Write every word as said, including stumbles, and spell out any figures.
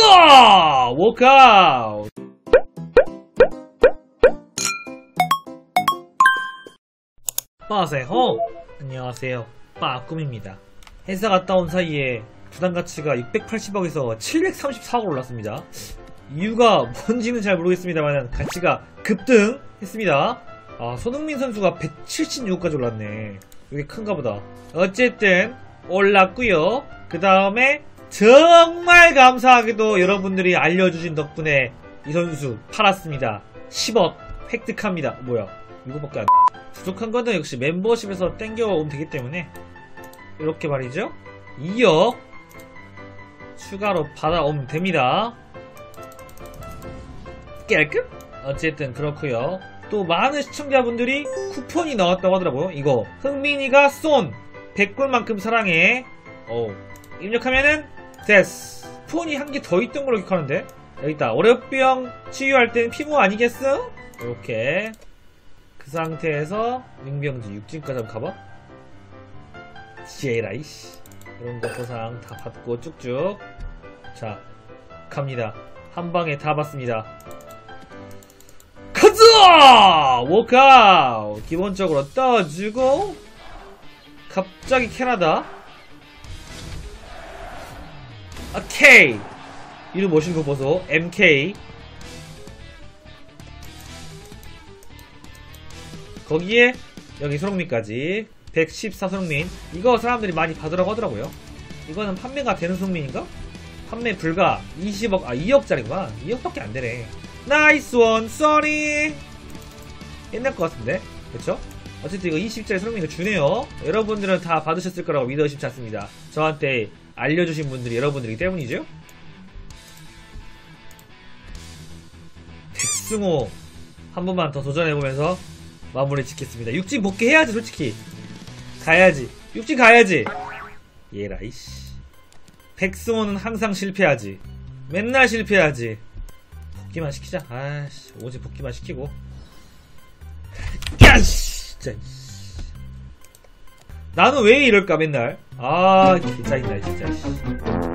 워크아웃! 빠세요. 안녕하세요. 빠꿈입니다. 회사 갔다 온 사이에 부담 가치가 육백팔십억에서 칠백삼십사억으로 올랐습니다. 이유가 뭔지는 잘 모르겠습니다만 가치가 급등했습니다. 아, 손흥민 선수가 백칠십육억까지 올랐네. 이게 큰가 보다. 어쨌든 올랐고요. 그 다음에 정말 감사하게도 여러분들이 알려주신 덕분에 이 선수 팔았습니다. 십억 획득합니다. 뭐야, 이거밖에 안 부족한 거는 역시 멤버십에서 땡겨오면 되기 때문에 이렇게 말이죠. 이억 추가로 받아오면 됩니다. 깔끔? 어쨌든 그렇고요. 또 많은 시청자분들이 쿠폰이 나왔다고 하더라고요. 이거 흥민이가 쏜 백골만큼 사랑해. 어 입력하면은 됐어. 쿠폰이 한 개 더 있던 걸로 기억하는데 여기있다. 월요병 치유할 땐 피부 아니겠어? 이렇게 그 상태에서 용병지 육진까지 한번 가봐. 지에라이씨 이런 거 보상 다 받고 쭉쭉 자 갑니다. 한방에 다 받습니다. 가자! 워크아웃! 기본적으로 떠주고 갑자기 캐나다 아 K 이름 멋있는 거 보소. 엠케이 거기에 여기 손흥민까지 백십사 손흥민. 이거 사람들이 많이 받으라고 하더라고요. 이거는 판매가 되는 손흥민인가? 판매 불가 이십억 아 이억짜리구나. 이억밖에 안 되네. 나이스 원 쏘리. 옛날 것 같은데 그쵸? 어쨌든 이거 이십짜리 손흥민을 주네요. 여러분들은 다 받으셨을 거라고 믿어 싶지 않습니다. 저한테 알려주신 분들이 여러분들이기 때문이죠. 백승호 한 번만 더 도전해보면서 마무리 짓겠습니다. 육진 복귀해야지. 솔직히 가야지. 육진 가야지. 예라이씨. 백승호는 항상 실패하지. 맨날 실패하지. 복귀만 시키자. 아씨 오직 복귀만 시키고. 야씨 진짜. 나는 왜 이럴까 맨날. 아 진짜 짜증나 진짜.